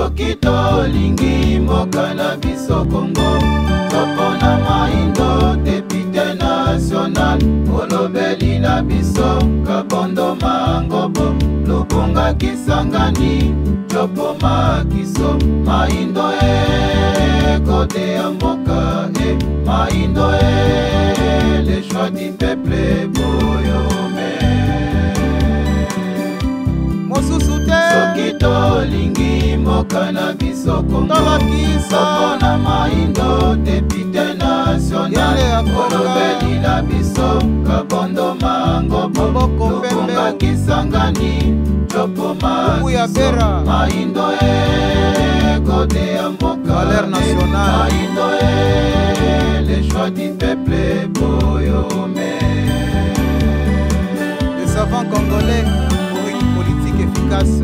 Soki tolingi mboka na biso Congo, topona Maindo député national, olobeli na biso Kabondo Mangobo, Lubunga Kisangani, Chopo Makiso, Maindo côté ya mboka Maindo le choix du peuple Boyome. Soki tolingi mboka na biso Congo, topona Maindo député national, olobeli na biso Kabondo Mangobo, Lubunga Kisangani, Chopo Makiso, Maindo côté ya mboka Maindo le choix du peuple Boyome. Le savant congolais pour une politique efficace.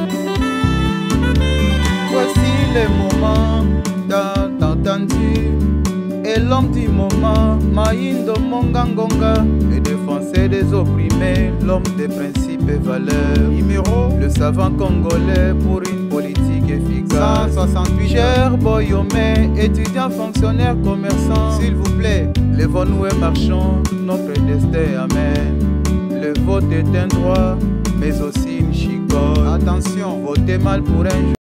Voici le moment tant entendu, et l'homme du moment, Maindo Mongangonga, le défenseur des opprimés, l'homme des principes et valeurs. Numéro, le savant congolais pour une politique efficace. 168. Cher Boyome, étudiant, fonctionnaire, commerçant, s'il vous plaît, levons-nous et marchons notre destin, amen. Le vote est un droit, mais aussi une chicote. Attention, votez mal pour un jour.